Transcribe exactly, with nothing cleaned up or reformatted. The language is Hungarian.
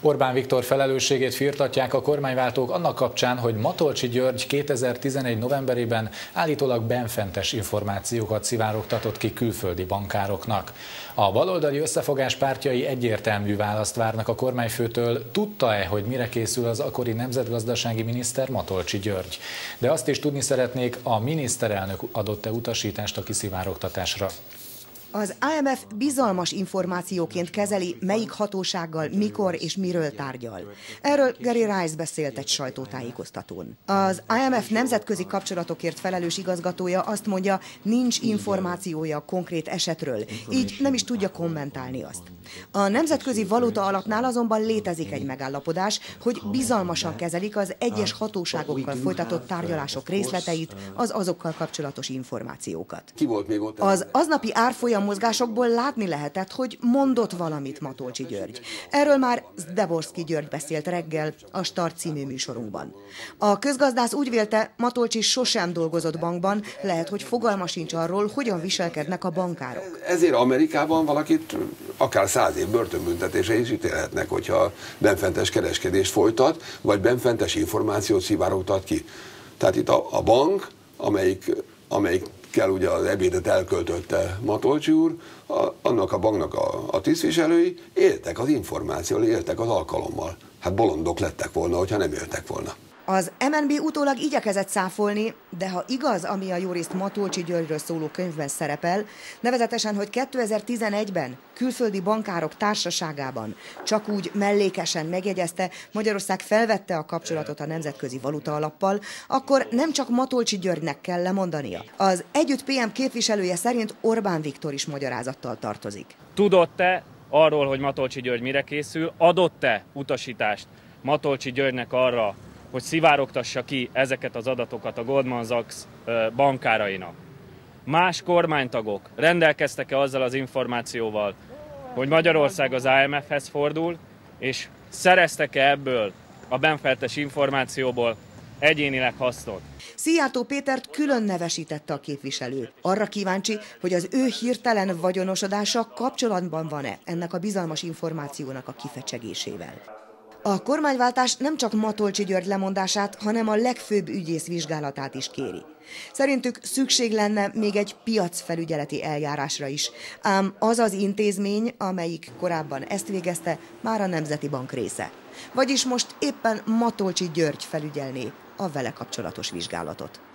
Orbán Viktor felelősségét firtatják a kormányváltók annak kapcsán, hogy Matolcsy György kétezer-tizenegy novemberében állítólag benfentes információkat szivárogtatott ki külföldi bankároknak. A baloldali összefogás pártjai egyértelmű választ várnak a kormányfőtől, tudta-e, hogy mire készül az akkori nemzetgazdasági miniszter Matolcsy György. De azt is tudni szeretnék, a miniszterelnök adott-e utasítást a kiszivárogtatásra. Az I M F bizalmas információként kezeli, melyik hatósággal, mikor és miről tárgyal. Erről Gary Rice beszélt egy sajtótájékoztatón. Az I M F nemzetközi kapcsolatokért felelős igazgatója azt mondja, nincs információja a konkrét esetről, így nem is tudja kommentálni azt. A Nemzetközi Valuta Alapnál azonban létezik egy megállapodás, hogy bizalmasan kezelik az egyes hatóságokkal folytatott tárgyalások részleteit, az azokkal kapcsolatos információkat. Ki volt még ott? Az aznapi árfolyam mozgásokból látni lehetett, hogy mondott valamit Matolcsy György. Erről már Zdeborszky György beszélt reggel a Start című műsorunkban. A közgazdász úgy vélte, Matolcsy sosem dolgozott bankban, lehet, hogy fogalma sincs arról, hogyan viselkednek a bankárok. Ezért Amerikában valakit akár száz év börtönbüntetése is ítélhetnek, hogyha benfentes kereskedést folytat, vagy benfentes információt szivárogtat ki. Tehát itt a, a bank, amelyik, amelyik kell ugye az ebédet elköltötte Matolcsy úr, a, annak a banknak a, a tisztviselői éltek az információval, éltek az alkalommal. Hát bolondok lettek volna, hogyha nem éltek volna. Az M N B utólag igyekezett cáfolni, de ha igaz, ami a jurist Matolcsy Györgyről szóló könyvben szerepel, nevezetesen, hogy kétezer-tizenegyben külföldi bankárok társaságában csak úgy mellékesen megjegyezte, Magyarország felvette a kapcsolatot a Nemzetközi Valuta Alappal, akkor nem csak Matolcsy Györgynek kell lemondania. Az Együtt P M képviselője szerint Orbán Viktor is magyarázattal tartozik. Tudott-e arról, hogy Matolcsy György mire készül? Adott-e utasítást Matolcsy Györgynek arra, hogy szivárogtassa ki ezeket az adatokat a Goldman Sachs bankárainak? Más kormánytagok rendelkeztek-e azzal az információval, hogy Magyarország az I M F-hez fordul, és szereztek-e ebből a benfentes információból egyénileg hasznot? Szijjártó Pétert külön nevesítette a képviselő. Arra kíváncsi, hogy az ő hirtelen vagyonosodása kapcsolatban van-e ennek a bizalmas információnak a kifecsegésével. A kormányváltás nem csak Matolcsy György lemondását, hanem a legfőbb ügyész vizsgálatát is kéri. Szerintük szükség lenne még egy piacfelügyeleti eljárásra is, ám az az intézmény, amelyik korábban ezt végezte, már a Nemzeti Bank része. Vagyis most éppen Matolcsy György felügyelné a vele kapcsolatos vizsgálatot.